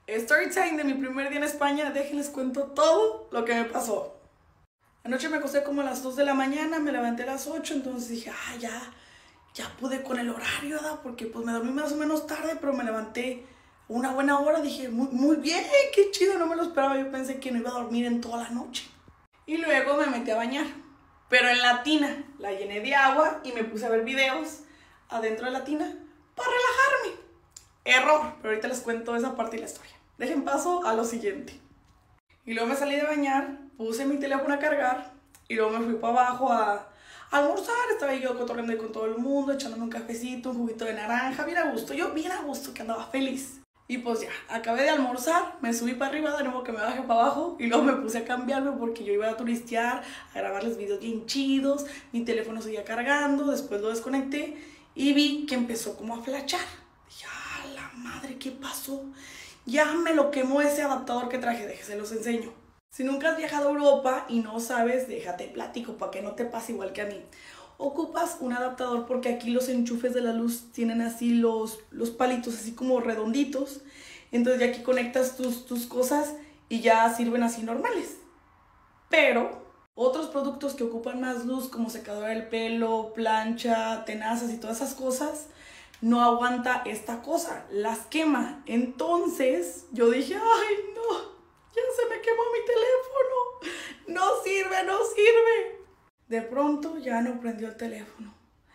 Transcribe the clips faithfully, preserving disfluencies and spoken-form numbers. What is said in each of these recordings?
Story time de mi primer día en España. Déjenles cuento todo lo que me pasó. Anoche me acosté como a las dos de la mañana, me levanté a las ocho, entonces dije, ah, ya, ya pude con el horario, ¿verdad? Porque pues me dormí más o menos tarde, pero me levanté una buena hora. Dije, muy, muy bien, qué chido, no me lo esperaba. Yo pensé que no iba a dormir en toda la noche. Y luego me metí a bañar, pero en la tina. La llené de agua y me puse a ver videos adentro de la tina para relajarme. Error, pero ahorita les cuento esa parte de la historia. Dejen paso a lo siguiente. Y luego me salí de bañar, puse mi teléfono a cargar y luego me fui para abajo a, a almorzar. Estaba yo cotorreando con todo el mundo, echándome un cafecito, un juguito de naranja, bien a gusto. Yo bien a gusto, que andaba feliz. Y pues ya, acabé de almorzar, me subí para arriba, de nuevo que me bajé para abajo y luego me puse a cambiarme porque yo iba a turistear, a grabarles videos bien chidos. Mi teléfono seguía cargando, después lo desconecté y vi que empezó como a flashar. Dije, ah, la madre, ¿qué pasó? Ya me lo quemó ese adaptador que traje, déjense los enseño. Si nunca has viajado a Europa y no sabes, déjate platico para que no te pase igual que a mí. Ocupas un adaptador porque aquí los enchufes de la luz tienen así los, los palitos así como redonditos. Entonces ya aquí conectas tus, tus cosas y ya sirven así normales. Pero otros productos que ocupan más luz como secadora del pelo, plancha, tenazas y todas esas cosas, no aguanta esta cosa, las quema. Entonces yo dije, ay no, ya se me quemó mi teléfono, no sirve, no sirve. De pronto ya no prendió el teléfono.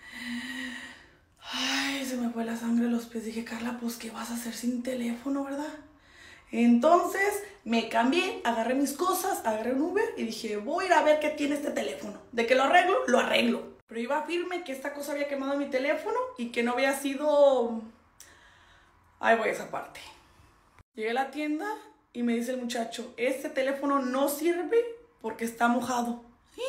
Ay, se me fue la sangre a los pies. Dije, Carla, pues ¿qué vas a hacer sin teléfono, verdad? Entonces me cambié, agarré mis cosas, agarré un Uber y dije, voy a ir a ver qué tiene este teléfono. De que lo arreglo, lo arreglo. Pero iba firme que esta cosa había quemado mi teléfono y que no había sido... Ahí voy a esa parte. Llegué a la tienda y me dice el muchacho, este teléfono no sirve porque está mojado.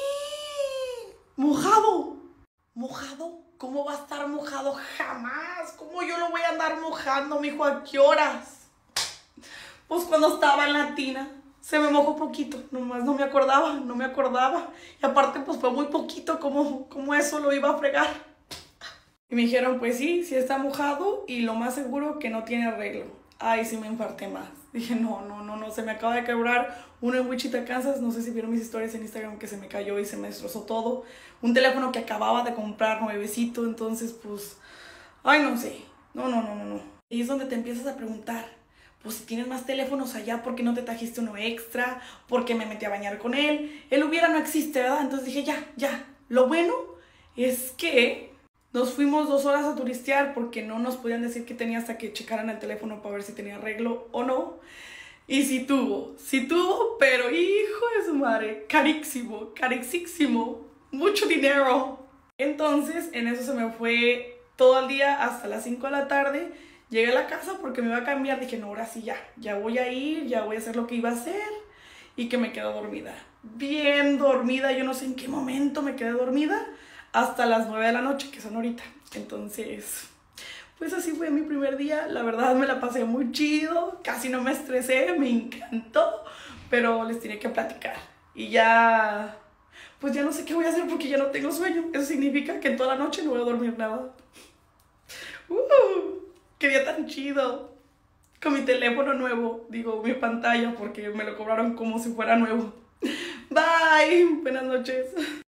¿Mojado? ¿Mojado? ¿Cómo va a estar mojado? Jamás. ¿Cómo yo lo voy a andar mojando, mijo? ¿A qué horas? Pues cuando estaba en la tina. Se me mojó poquito, nomás no me acordaba, no me acordaba. Y aparte pues fue muy poquito, como, como eso lo iba a fregar. Y me dijeron, pues sí, sí está mojado y lo más seguro que no tiene arreglo. Ay, sí me infarté más. Dije, no, no, no, no, se me acaba de quebrar uno en Wichita, Kansas. No sé si vieron mis historias en Instagram que se me cayó y se me destrozó todo. Un teléfono que acababa de comprar nuevecito, entonces pues... Ay, no sé, no, no, no, no, no. Y es donde te empiezas a preguntar, pues si tienes más teléfonos allá, ¿por qué no te trajiste uno extra? ¿Por qué me metí a bañar con él? El hubiera no existe, ¿verdad? Entonces dije, ya, ya. Lo bueno es que nos fuimos dos horas a turistear porque no nos podían decir que tenía hasta que checaran el teléfono para ver si tenía arreglo o no. Y sí tuvo, sí tuvo, pero hijo de su madre, carísimo, carísimo, mucho dinero. Entonces en eso se me fue todo el día hasta las cinco de la tarde. Llegué a la casa porque me iba a cambiar. Dije, no, ahora sí ya, ya voy a ir, ya voy a hacer lo que iba a hacer. Y que me quedé dormida. Bien dormida, yo no sé en qué momento me quedé dormida. Hasta las nueve de la noche, que son ahorita. Entonces, pues así fue mi primer día. La verdad me la pasé muy chido. Casi no me estresé, me encantó. Pero les tenía que platicar. Y ya, pues ya no sé qué voy a hacer porque ya no tengo sueño. Eso significa que en toda la noche no voy a dormir nada. Uh. ¡Qué día tan chido! Con mi teléfono nuevo, digo, mi pantalla, porque me lo cobraron como si fuera nuevo. Bye, buenas noches.